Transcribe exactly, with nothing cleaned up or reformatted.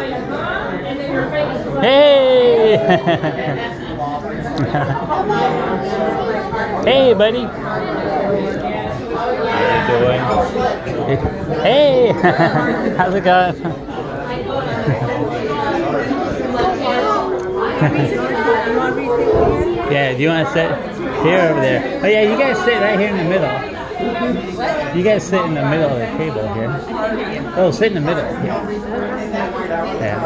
Hey! Hey, buddy. How you doing? Hey! How's it going? Yeah, do you want to sit here or over there? Oh yeah, you guys sit right here in the middle. You guys sit in the middle of the table here. Oh, sit in the middle. Yeah. Yeah.